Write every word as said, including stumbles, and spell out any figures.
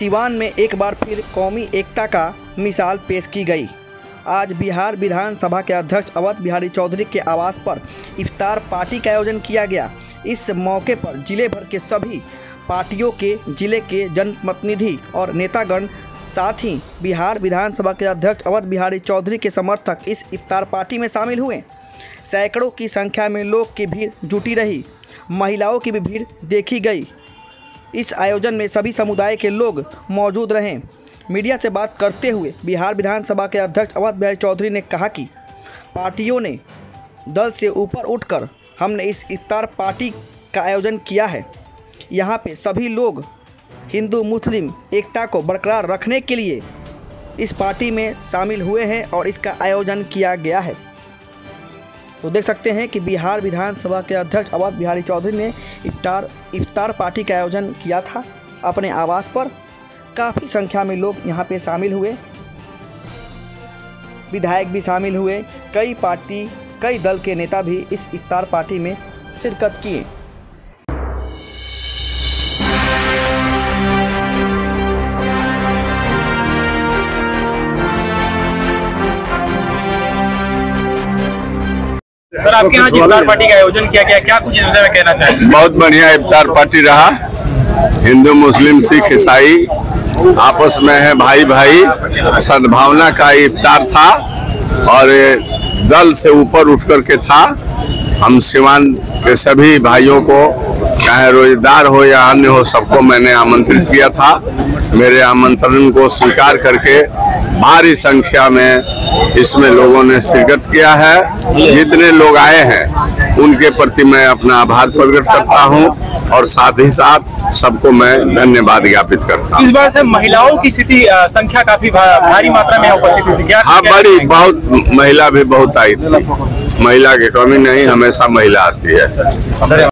सिवान में एक बार फिर कौमी एकता का मिसाल पेश की गई। आज बिहार विधानसभा के अध्यक्ष अवध बिहारी चौधरी के आवास पर इफ्तार पार्टी का आयोजन किया गया। इस मौके पर जिले भर के सभी पार्टियों के जिले के जनप्रतिनिधि और नेतागण, साथ ही बिहार विधानसभा के अध्यक्ष अवध बिहारी चौधरी के समर्थक इस इफ्तार पार्टी में शामिल हुए। सैकड़ों की संख्या में लोग की भीड़ जुटी रही। महिलाओं की भी भीड़ देखी गई। इस आयोजन में सभी समुदाय के लोग मौजूद रहे। मीडिया से बात करते हुए बिहार विधानसभा के अध्यक्ष अवध बिहारी चौधरी ने कहा कि पार्टियों ने दल से ऊपर उठकर हमने इस इफ्तार पार्टी का आयोजन किया है। यहाँ पे सभी लोग हिंदू मुस्लिम एकता को बरकरार रखने के लिए इस पार्टी में शामिल हुए हैं और इसका आयोजन किया गया है। तो देख सकते हैं कि बिहार विधानसभा के अध्यक्ष अवध बिहारी चौधरी ने इफ्तार इफ्तार पार्टी का आयोजन किया था अपने आवास पर। काफ़ी संख्या में लोग यहाँ पे शामिल हुए, विधायक भी शामिल हुए, कई पार्टी कई दल के नेता भी इस इफ्तार पार्टी में शिरकत किए। सर, आपके यहाँ इफ्तार पार्टी का आयोजन किया गया, क्या कुछ इस विषय में कहना चाहेंगे? बहुत बढ़िया इफ्तार पार्टी रहा। हिंदू मुस्लिम सिख ईसाई आपस में है भाई भाई, सद्भावना का इफ्तार था और दल से ऊपर उठ कर के था। हम सिवान के सभी भाइयों को, चाहे रोजगार हो या अन्य हो, सबको मैंने आमंत्रित किया था। मेरे आमंत्रण को स्वीकार करके भारी संख्या में इसमें लोगों ने शिरकत किया है। जितने लोग आए हैं उनके प्रति मैं अपना आभार प्रकट करता हूं और साथ ही साथ सबको मैं धन्यवाद ज्ञापित करता हूं। इस बार से महिलाओं की स्थिति संख्या काफी भारी मात्रा में उपस्थित थी क्या? हाँ, बड़ी बहुत महिला भी बहुत आई थी। महिला की कमी नहीं, हमेशा महिला आती है।